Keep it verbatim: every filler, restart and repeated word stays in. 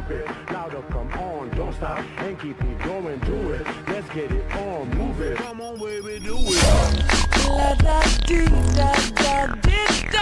pump it. Louder, come on, don't stop, and keep it going, do it. Let's get it on, move it. Come on, baby, do it. La da dee da da dee.